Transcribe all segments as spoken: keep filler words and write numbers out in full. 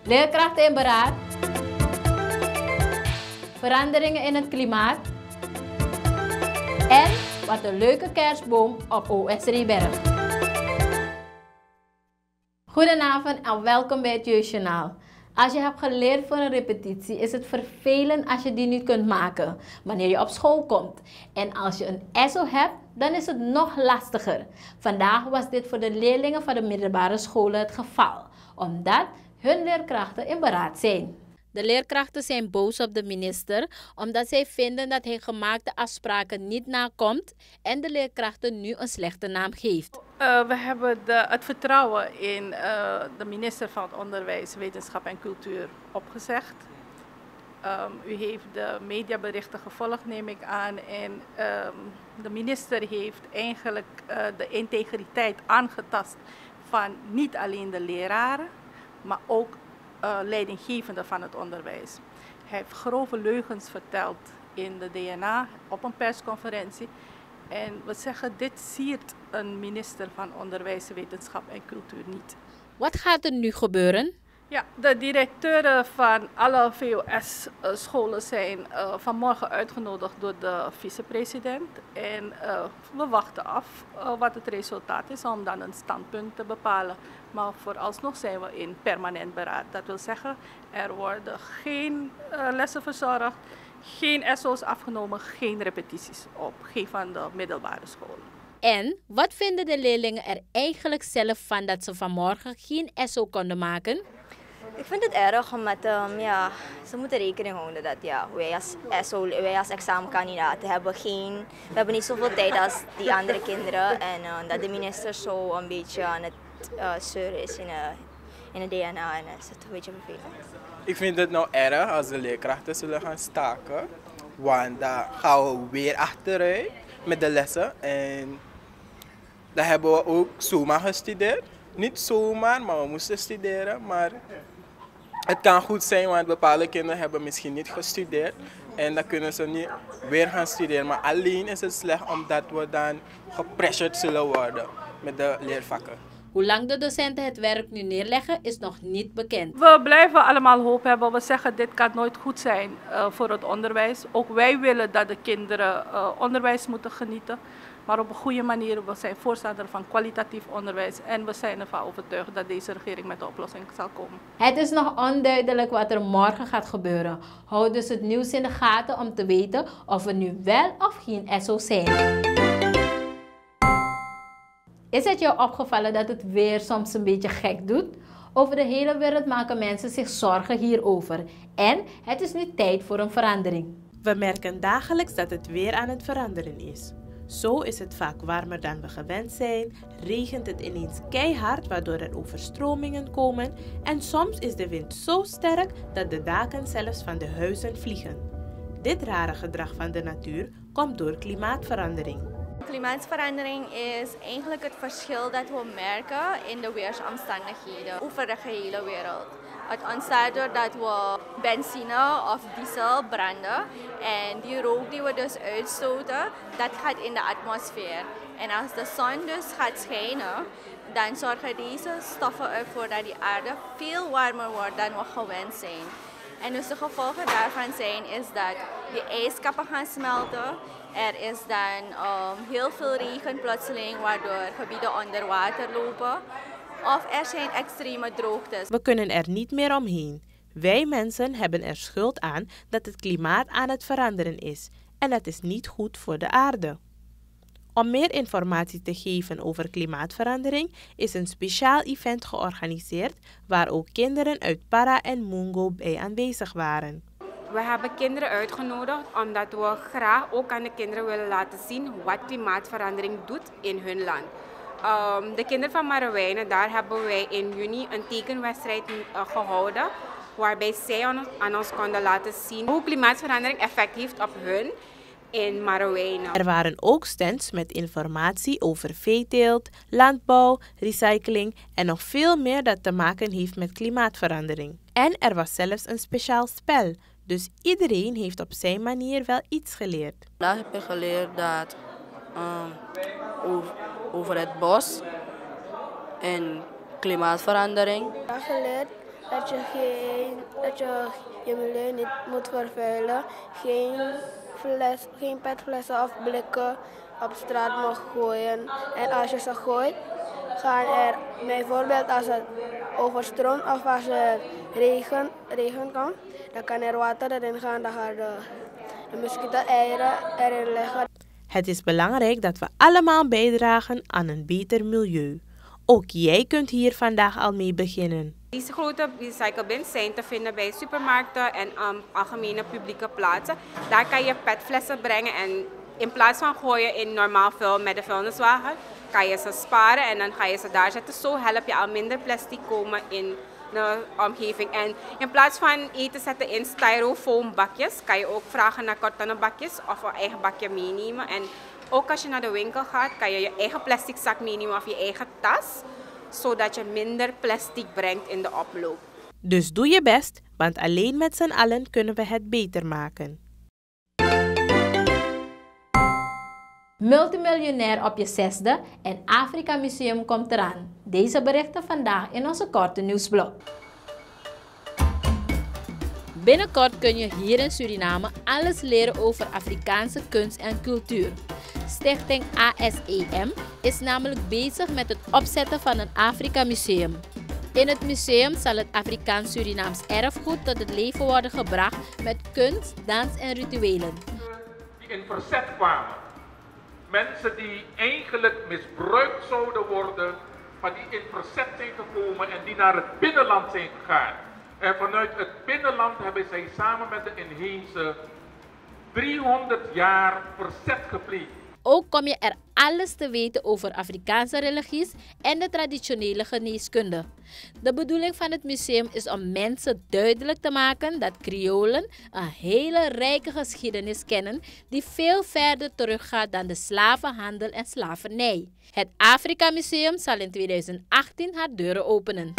Leerkrachten in beraad. Veranderingen in het klimaat. En wat een leuke kerstboom op O S Reeberg. Goedenavond en welkom bij het Jeugdjournaal. Als je hebt geleerd voor een repetitie, is het vervelend als je die niet kunt maken wanneer je op school komt. En als je een S O hebt, dan is het nog lastiger. Vandaag was dit voor de leerlingen van de middelbare scholen het geval, omdat hun leerkrachten in beraad zijn. De leerkrachten zijn boos op de minister omdat zij vinden dat hij gemaakte afspraken niet nakomt en de leerkrachten nu een slechte naam geeft. Uh, we hebben de, het vertrouwen in uh, de minister van Onderwijs, Wetenschap en Cultuur opgezegd. Um, u heeft de mediaberichten gevolgd, neem ik aan. En um, de minister heeft eigenlijk uh, de integriteit aangetast van niet alleen de leraren, maar ook uh, leidinggevenden van het onderwijs. Hij heeft grove leugens verteld in de D N A op een persconferentie. En we zeggen, dit siert een minister van Onderwijs, Wetenschap en Cultuur niet. Wat gaat er nu gebeuren? Ja, de directeuren van alle V O S-scholen zijn uh, vanmorgen uitgenodigd door de vicepresident. En uh, we wachten af uh, wat het resultaat is om dan een standpunt te bepalen. Maar vooralsnog zijn we in permanent beraad. Dat wil zeggen, er worden geen uh, lessen verzorgd, geen S O's afgenomen, geen repetities op geen van de middelbare scholen. En wat vinden de leerlingen er eigenlijk zelf van dat ze vanmorgen geen S O konden maken? Ik vind het erg, omdat um, ja, ze moeten rekening houden dat ja, wij als S O, wij als examenkandidaten hebben geen, we hebben niet zoveel tijd als die andere kinderen. En uh, dat de minister zo een beetje aan het uh, zeuren is in de, in de D N A en dat is het een beetje vervelend. Ik vind het nou erg als de leerkrachten zullen gaan staken, want dan gaan we weer achteruit met de lessen. En dan hebben we ook zomaar gestudeerd. Niet zomaar, maar we moesten studeren. Maar het kan goed zijn, want bepaalde kinderen hebben misschien niet gestudeerd. En dan kunnen ze niet weer gaan studeren. Maar alleen is het slecht omdat we dan gepressured zullen worden met de leervakken. Hoe lang de docenten het werk nu neerleggen is nog niet bekend. We blijven allemaal hoop hebben. We zeggen dit kan nooit goed zijn uh, voor het onderwijs. Ook wij willen dat de kinderen uh, onderwijs moeten genieten. Maar op een goede manier. We zijn voorstander van kwalitatief onderwijs. En we zijn ervan overtuigd dat deze regering met de oplossing zal komen. Het is nog onduidelijk wat er morgen gaat gebeuren. Houd dus het nieuws in de gaten om te weten of er nu wel of geen S O's zijn. Is het jou opgevallen dat het weer soms een beetje gek doet? Over de hele wereld maken mensen zich zorgen hierover. En het is nu tijd voor een verandering. We merken dagelijks dat het weer aan het veranderen is. Zo is het vaak warmer dan we gewend zijn, regent het ineens keihard waardoor er overstromingen komen en soms is de wind zo sterk dat de daken zelfs van de huizen vliegen. Dit rare gedrag van de natuur komt door klimaatverandering. Klimaatverandering is eigenlijk het verschil dat we merken in de weersomstandigheden over de gehele wereld. Het ontstaat doordat we benzine of diesel branden en die rook die we dus uitstoten, dat gaat in de atmosfeer. En als de zon dus gaat schijnen, dan zorgen deze stoffen ervoor dat die aarde veel warmer wordt dan we gewend zijn. En dus de gevolgen daarvan zijn is dat de ijskappen gaan smelten. Er is dan um, heel veel regen plotseling, waardoor gebieden onder water lopen. Of er zijn extreme droogtes. We kunnen er niet meer omheen. Wij mensen hebben er schuld aan dat het klimaat aan het veranderen is. En dat is niet goed voor de aarde. Om meer informatie te geven over klimaatverandering is een speciaal event georganiseerd waar ook kinderen uit Para en Mungo bij aanwezig waren. We hebben kinderen uitgenodigd omdat we graag ook aan de kinderen willen laten zien wat klimaatverandering doet in hun land. Um, de kinderen van Marowijnen, daar hebben wij in juni een tekenwedstrijd uh, gehouden waarbij zij aan, aan ons konden laten zien hoe klimaatverandering effect heeft op hun in Marowijnen. Er waren ook stands met informatie over veeteelt, landbouw, recycling en nog veel meer dat te maken heeft met klimaatverandering. En er was zelfs een speciaal spel, dus iedereen heeft op zijn manier wel iets geleerd. Daar heb ik geleerd dat um, over, over het bos en klimaatverandering. Ik heb geleerd dat je, geen, dat je je milieu niet moet vervuilen. Geen, fles, geen petflessen of blikken op straat mag gooien. En als je ze gooit, gaan er bijvoorbeeld als het overstroomt of als er regen, regen komt, dan kan er water erin gaan, dan gaan de, de muggeneieren erin liggen. Het is belangrijk dat we allemaal bijdragen aan een beter milieu. Ook jij kunt hier vandaag al mee beginnen. Deze grote recyclebins zijn te vinden bij supermarkten en um, algemene publieke plaatsen. Daar kan je petflessen brengen en in plaats van gooien in normaal vuil met de vuilniswagen, kan je ze sparen en dan ga je ze daar zetten. Zo help je al minder plastic komen in de omgeving. En in plaats van eten zetten in styrofoam bakjes, kan je ook vragen naar kartonnen bakjes of een eigen bakje meenemen. En ook als je naar de winkel gaat, kan je je eigen plastic zak meenemen of je eigen tas, zodat je minder plastic brengt in de oploop. Dus doe je best, want alleen met z'n allen kunnen we het beter maken. Multimiljonair op je zesde en Afrika Museum komt eraan. Deze berichten vandaag in onze korte nieuwsblok. Binnenkort kun je hier in Suriname alles leren over Afrikaanse kunst en cultuur. Stichting A S E M is namelijk bezig met het opzetten van een Afrika Museum. In het museum zal het Afrikaans-Surinaams erfgoed tot het leven worden gebracht met kunst, dans en rituelen. Die in verzet kwamen. Mensen die eigenlijk misbruikt zouden worden, maar die in verzet zijn gekomen en die naar het binnenland zijn gegaan. En vanuit het binnenland hebben zij samen met de inheemse driehonderd jaar verzet gepleegd. Ook kom je er alles te weten over Afrikaanse religies en de traditionele geneeskunde. De bedoeling van het museum is om mensen duidelijk te maken dat Kriolen een hele rijke geschiedenis kennen die veel verder teruggaat dan de slavenhandel en slavernij. Het Afrika Museum zal in tweeduizend achttien haar deuren openen.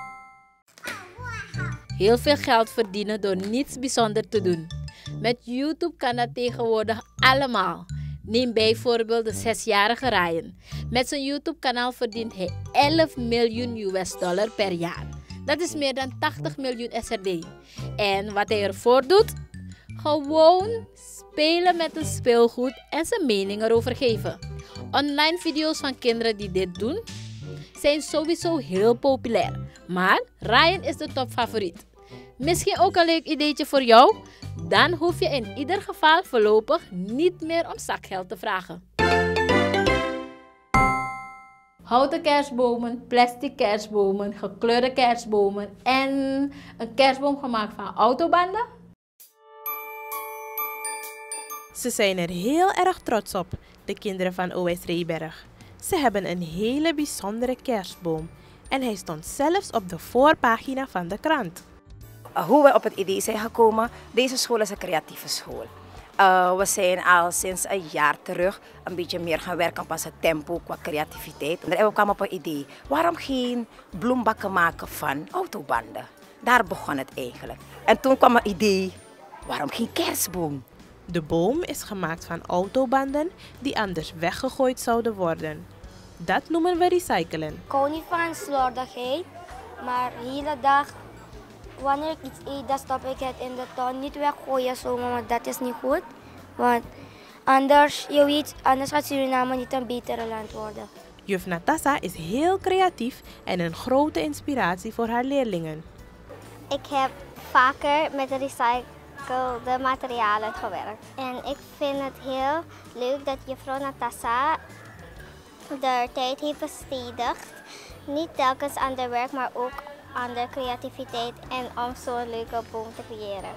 Heel veel geld verdienen door niets bijzonders te doen. Met YouTube kan dat tegenwoordig allemaal. Neem bijvoorbeeld de zesjarige Ryan. Met zijn YouTube-kanaal verdient hij elf miljoen U S dollar per jaar. Dat is meer dan tachtig miljoen S R D. En wat hij ervoor doet? Gewoon spelen met een speelgoed en zijn mening erover geven. Online video's van kinderen die dit doen zijn sowieso heel populair. Maar Ryan is de topfavoriet. Misschien ook een leuk ideetje voor jou? Dan hoef je in ieder geval voorlopig niet meer om zakgeld te vragen. Houten kerstbomen, plastic kerstbomen, gekleurde kerstbomen en een kerstboom gemaakt van autobanden. Ze zijn er heel erg trots op, de kinderen van O S Reeberg. Ze hebben een hele bijzondere kerstboom en hij stond zelfs op de voorpagina van de krant. Hoe we op het idee zijn gekomen, deze school is een creatieve school. Uh, we zijn al sinds een jaar terug een beetje meer gaan werken op het tempo qua creativiteit. En we kwamen op een idee, waarom geen bloembakken maken van autobanden? Daar begon het eigenlijk. En toen kwam een idee, waarom geen kerstboom? De boom is gemaakt van autobanden die anders weggegooid zouden worden. Dat noemen we recyclen. Ik hou niet van slordigheid, maar de hele dag, wanneer ik iets eet, dan stop ik het in de ton. Niet weggooien zomaar, want dat is niet goed. Want anders, je weet, anders gaat Suriname niet een betere land worden. Juf Natassa is heel creatief en een grote inspiratie voor haar leerlingen. Ik heb vaker met recyclede materialen gewerkt. En ik vind het heel leuk dat juffrouw Natassa de tijd heeft besteedigd. Niet telkens aan de werk, maar ook aan de creativiteit en om zo'n leuke boom te creëren.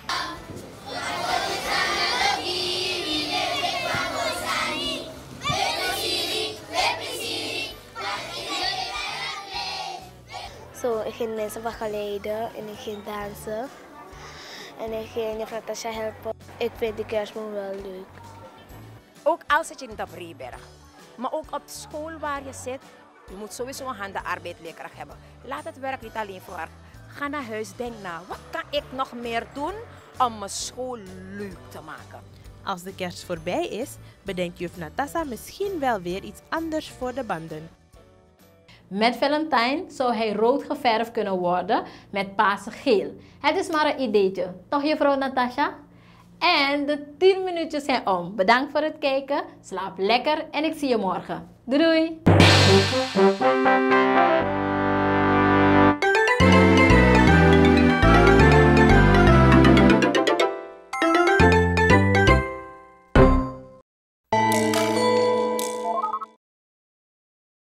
Zo, ik ging mensen begeleiden en ik ging dansen. En ik ging juffrouw Natasha helpen. Ik vind de kerstboom wel leuk. Ook al zit je niet op Reeberg, maar ook op school waar je zit, je moet sowieso een handenarbeidleerkracht hebben. Laat het werk niet alleen voor haar. Ga naar huis, denk na, wat kan ik nog meer doen om mijn school leuk te maken? Als de kerst voorbij is, bedenkt juf Natassa misschien wel weer iets anders voor de banden. Met Valentijn zou hij rood geverfd kunnen worden met paarse geel. Het is maar een ideetje, toch juffrouw Natasha? En de tien minuutjes zijn om. Bedankt voor het kijken, slaap lekker en ik zie je morgen. Doei doei!